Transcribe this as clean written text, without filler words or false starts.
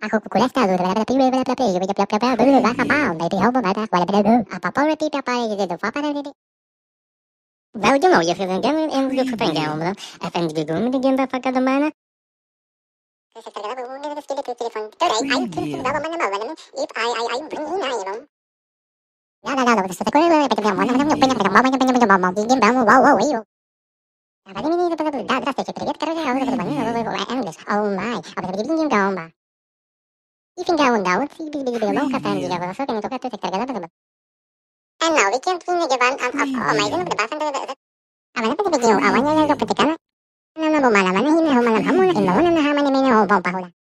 Aku kukulesta dulu berapa tapi berapa tapi berapa dulu bahasa paham dari hau bahasa wala berapa apa power tip apa gitu apa dari Daw de mau ya filan gam en grupo pengen om FN gitu men game ba fakka da mana se cargaba un de skele tu telefon pero hay que daba mana ma wala if I bring in ay no la se te coge pero que mana mana pena pero mama game ba wow yo Apa ini itu betul dah terus cek terlihat karena aku betul banget endless oh my apa tadi game gaun ba Ifin gaun daun si bi mau kata dia kalau so pengen toka tu sektor gala betul and now we can clean the van oh my god bebasan Awalnya pag bigyan awalnya lang ito patikan na mabumalam na hinahumalam hamo na imaw na nahaman ni may nahubaw pa hula.